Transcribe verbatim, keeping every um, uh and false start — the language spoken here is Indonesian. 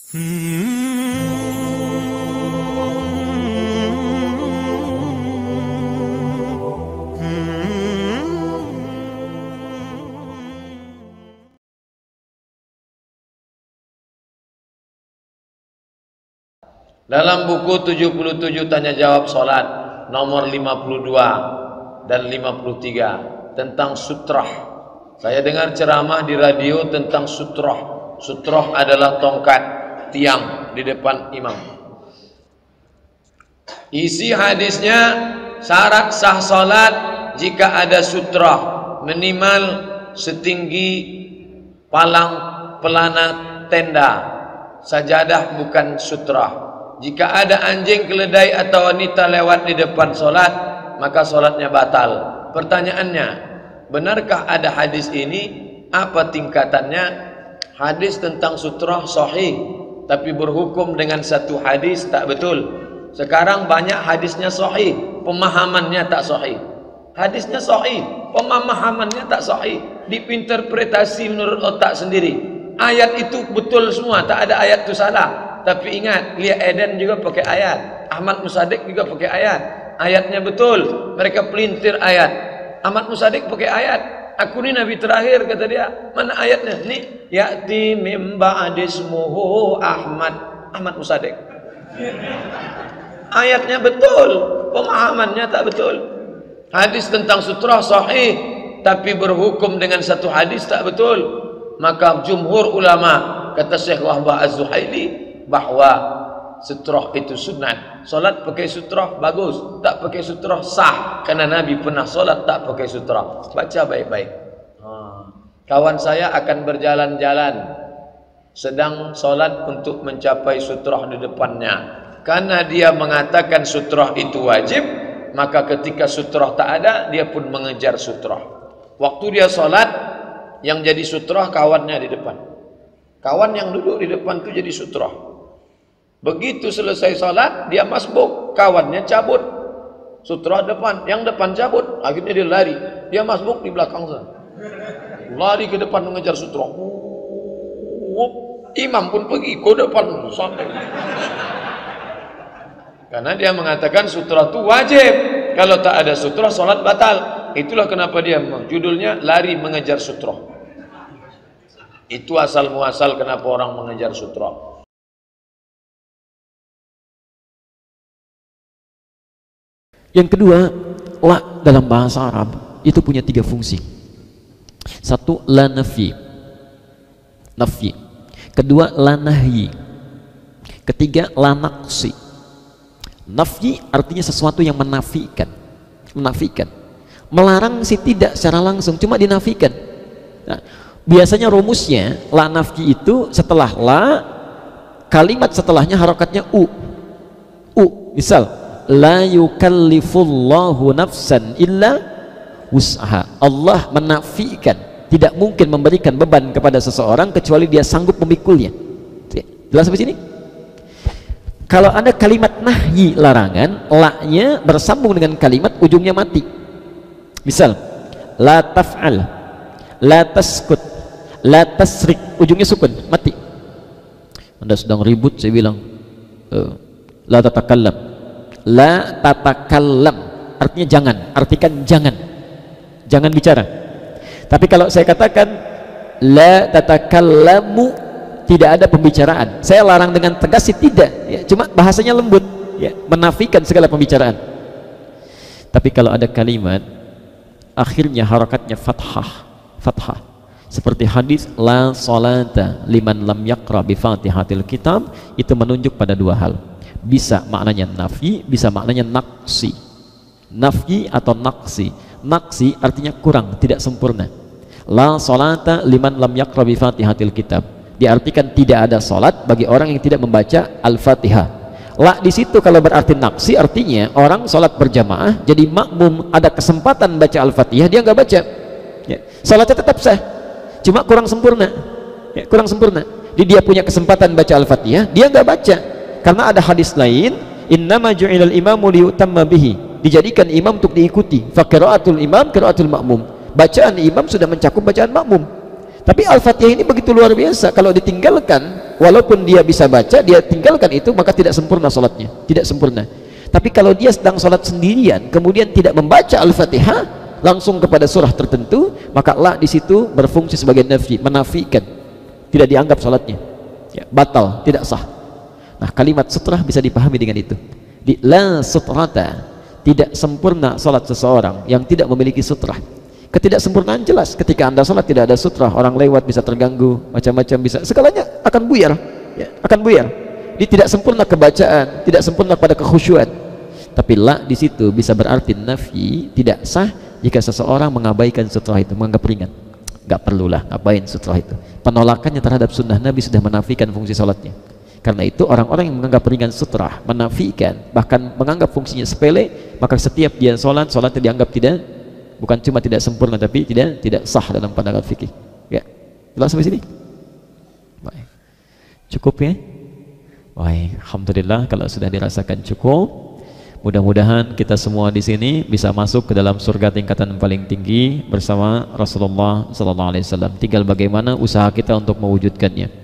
Dalam buku tujuh puluh tujuh tanya jawab salat nomor lima puluh dua dan lima puluh tiga tentang sutrah. Saya dengar ceramah di radio tentang sutrah. Sutrah adalah tongkat tiang di depan imam. Isi hadisnya, syarat sah salat jika ada sutrah minimal setinggi palang pelana tenda. Sajadah bukan sutrah. Jika ada anjing, keledai atau wanita lewat di depan solat, maka solatnya batal. Pertanyaannya, benarkah ada hadis ini? Apa tingkatannya? Hadis tentang sutrah sahih, tapi berhukum dengan satu hadis tak betul. Sekarang banyak hadisnya sahih, pemahamannya tak sahih. Hadisnya sahih, pemahamannya tak sahih. Dipinterpretasi menurut otak sendiri. Ayat itu betul semua, tak ada ayat itu salah. Tapi ingat, Lia Eden juga pakai ayat, Ahmad Musadik juga pakai ayat. Ayatnya betul, mereka pelintir ayat. Ahmad Musadik pakai ayat, aku ni nabi terakhir, kata dia. Mana ayatnya? Ni ya'ti mim ba'di ismuhu Ahmad. Ahmad Musadik. Ayatnya betul, pemahamannya tak betul. Hadis tentang sutrah sahih, tapi berhukum dengan satu hadis tak betul. Maka jumhur ulama, kata Syekh Wahbah Az-Zuhaili, bahwa sutrah itu sunat. Solat pakai sutrah bagus, tak pakai sutrah sah, karena Nabi pernah solat tak pakai sutrah. Baca baik-baik. Kawan saya akan berjalan-jalan, sedang solat untuk mencapai sutrah di depannya. Karena dia mengatakan sutrah itu wajib, maka ketika sutrah tak ada, dia pun mengejar sutrah. Waktu dia solat, yang jadi sutrah kawannya di depan. Kawan yang duduk di depan itu jadi sutrah. Begitu selesai salat, dia masbuk, kawannya cabut. Sutrah depan, yang depan cabut, akhirnya dia lari. Dia masbuk di belakang sana. Lari ke depan mengejar sutrah. Imam pun pergi ke depan sampai. Karena dia mengatakan sutrah itu wajib. Kalau tak ada sutrah, salat batal. Itulah kenapa dia judulnya lari mengejar sutrah. Itu asal muasal kenapa orang mengejar sutrah. Yang kedua, la dalam bahasa Arab itu punya tiga fungsi. Satu, la nafi, nafi. Kedua, la nahyi. Ketiga, la naqsi. Nafi artinya sesuatu yang menafikan, menafikan. Melarang sih tidak secara langsung, cuma dinafikan. Nah, biasanya rumusnya la nafi itu setelah la, kalimat setelahnya harokatnya u. U, misal la yukallifullahu nafsan illa wus'aha. Allah menafikan, tidak mungkin memberikan beban kepada seseorang kecuali dia sanggup memikulnya. Jelas sampai sini? Kalau ada kalimat nahyi, larangan, la-nya bersambung dengan kalimat ujungnya mati. Misal la taf'al, la taskut, la tasrik, ujungnya sukun, mati. Anda sedang ribut, saya bilang uh, la tatakallam, la tatakallam artinya jangan, artikan jangan, jangan bicara. Tapi kalau saya katakan la tatakallamu, tidak ada pembicaraan, saya larang dengan tegas sih tidak ya, cuma bahasanya lembut ya, menafikan segala pembicaraan. Tapi kalau ada kalimat akhirnya harakatnya fathah, fathah seperti hadis la salata liman lam yaqra bi fatihatil kitab, itu menunjuk pada dua hal. Bisa maknanya nafi, bisa maknanya naqsi. Nafi atau naqsi. Naqsi artinya kurang, tidak sempurna. La salata liman lam yaqra bi fatihatil kitab, diartikan tidak ada salat bagi orang yang tidak membaca Al-Fatihah. La di situ kalau berarti naqsi, artinya orang salat berjamaah jadi makmum, ada kesempatan baca Al-Fatihah, dia nggak baca. Ya. Salatnya tetap sah, cuma kurang sempurna. Ya, kurang sempurna. Jadi dia punya kesempatan baca Al-Fatihah, dia nggak baca. Karena ada hadis lain, innama ju'ilal imamu liyutamma bihi, dijadikan imam untuk diikuti. Fa qiraatul imam qiraatul makmum, bacaan imam sudah mencakup bacaan makmum. Tapi Al-Fatihah ini begitu luar biasa, kalau ditinggalkan walaupun dia bisa baca, dia tinggalkan itu, maka tidak sempurna sholatnya, tidak sempurna. Tapi kalau dia sedang sholat sendirian kemudian tidak membaca Al-Fatihah, langsung kepada surah tertentu, maka la di situ berfungsi sebagai nafi, menafikan, tidak dianggap sholatnya, ya, batal, tidak sah. Nah, kalimat sutrah bisa dipahami dengan itu. Di la sutrata, tidak sempurna sholat seseorang yang tidak memiliki sutrah. Ketidaksempurnaan jelas ketika anda sholat tidak ada sutrah, orang lewat bisa terganggu, macam-macam bisa, segalanya akan buyar, ya, akan buyar. Dia tidak sempurna kebacaan, tidak sempurna pada kekhusyuan. Tapi la di situ bisa berarti nafi, tidak sah jika seseorang mengabaikan sutrah itu, menganggap ringan. Gak perlulah ngapain sutrah itu. Penolakannya terhadap sunnah Nabi sudah menafikan fungsi sholatnya. Karena itu orang-orang yang menganggap ringan sutrah, menafikan, bahkan menganggap fungsinya sepele, maka setiap dia sholat, sholatnya dianggap tidak, bukan cuma tidak sempurna, tapi tidak tidak sah dalam pandangan fikih. Ya, jelas sampai sini? Baik. Cukup ya? Baik, alhamdulillah kalau sudah dirasakan cukup. Mudah-mudahan kita semua di sini bisa masuk ke dalam surga tingkatan paling tinggi bersama Rasulullah sallallahu alaihi wasallam. Tinggal bagaimana usaha kita untuk mewujudkannya.